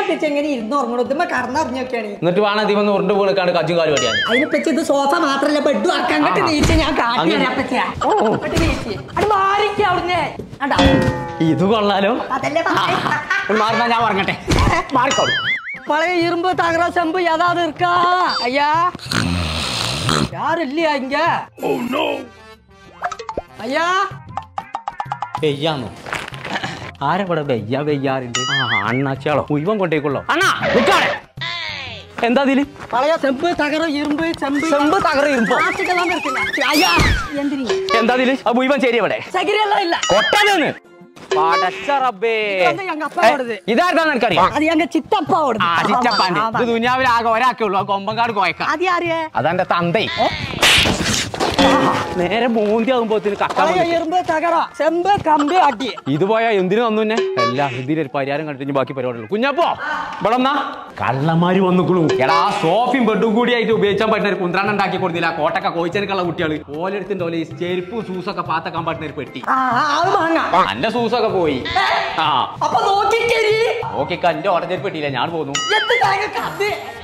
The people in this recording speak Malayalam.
എങ്ങനെ ഇരുന്ന് ഉറങ്ങണം ഇതുമ്മ കടന്നറിഞ്ഞൊക്കെയാണ് എന്നിട്ട് വേണം ഇതിൽ വന്ന് ഉരുണ്ട് വീണക്കാണ്ട് കജ്ജും കാലും പറ്റിയാണ് അതിനെപ്പറ്റി ഇത് സോഫ മാത്രല്ല ബെഡും ആക്കാൻ അങ്ങോട്ട് നീച്ച് ഞാൻ കാട്ടി തരാൻ പറ്റിയ അത് മാറിക്ക അവിടുന്ന് ഇത് കൊള്ളാലോ അതല്ലേ മാറുന്ന ഞാൻ പറഞ്ഞട്ടെ മാറിക്കോളൂ பழைய இரும்பு தகர செம்பு ஏதாவது இருக்கா ஐயா யாரும் இல்லையா இங்க ஐயா വെയ്യാന്നോ ആരെവിടെ വെയ്യ വെയ്യാറുണ്ട് അണ്ണാച്ചാളോ മുഴുവൻ കൊണ്ടേക്കുള്ളോ അണ്ണാ എന്താ ഇതില് பழைய செம்பு தகரம் இரும்பு செம்பு ചെമ്പ് തകര ഇരുമ്പോ பிளாஸ்டிக் இருக்குங்க ஐயா எந்திரி എന്താ ഇതില് ആ മുഴുവൻ ശരി എവിടെ சகிரி எல்லாம் இல்ல കൊട്ടാന്ന് പടച്ച റബ്ബേ எங்க அப்பாவோடது ഇതാർക്കാന്ന് എനിക്കറിയാം அது எங்க சித்தப்பாவோடது ആ ചിറ്റപ്പാന്റെ ഇത് ദുനിയാവിൽ ആകെ ഒരാക്കേ ഉള്ളൂ ആ കൊമ്പങ്കാട് കോയക്ക அது யாரு അതെന്റെ തന്തേ നേരെ മോന്തി ആകുമ്പോത്തിന് பழைய இரும்பு தகரம் செம்பு கம்பு அடி ഇത് പോയാ എന്തിനു വന്നു തന്നെ അല്ല ഇതിനൊരു പരിഹാരം കണ്ടിട്ട് ബാക്കി പരിപാടിയുള്ളൂ കുഞ്ഞപ്പോ ഇവിടെ എന്നാ കള്ളന്മാര് വന്നുക്കുള്ളൂ എടാ സോഫയും ബെഡും കൂടിയായിട്ട് ഉപയോഗിക്കാൻ പറ്റുന്ന ഒരു കുന്ത്രാണ് ഉണ്ടാക്കി കൊടുത്തില്ല കോട്ടക്ക കോയിച്ചെടുക്കുള്ള കുട്ടികൾ ഓലെടുത്തിന്റെ പോലെ ഈ ചെരുപ്പും സൂസൊക്കെ പാത്തക്കാൻ പറ്റുന്ന ഒരു പെട്ടി എന്റെ സൂസൊക്കെ പോയി ആ അപ്പൊ നോക്കിക്കരി നോക്കിക്ക എന്റെ ഓർഡർ പെട്ടിയില്ല ഞാൻ പോന്നു